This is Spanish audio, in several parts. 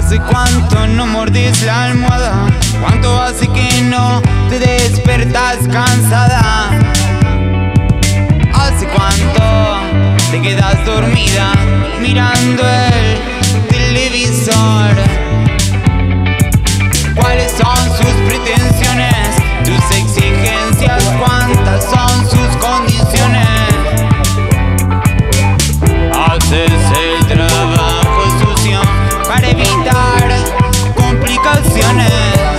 ¿Hace cuánto no mordís la almohada? ¿Cuánto hace que no te despertás cansada? ¿Hace cuánto te quedas dormida mirando el televisor? ¿Cuáles son sus pretensiones, sus exigencias? ¿Cuántas son sus condiciones? Haces el trabajo sucio para evitar complicaciones,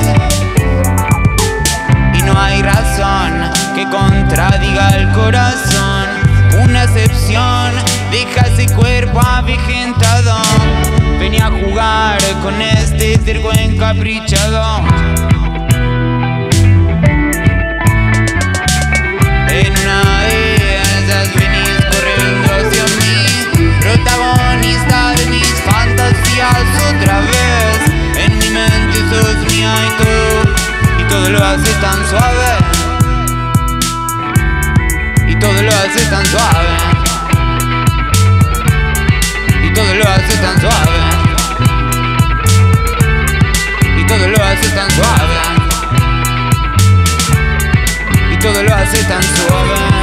y no hay razón que contradiga el corazón. Una excepción deja ese cuerpo avejentado. Venía a jugar con este terco encaprichado. En una de esas venís corriendo hacia mí, protagonista de mis fantasías otra vez. En mi mente sos mía y todo lo haces tan suave, y todo lo haces tan suave, y todo lo haces tan suave, y todo lo haces tan suave, y todo lo haces tan suave.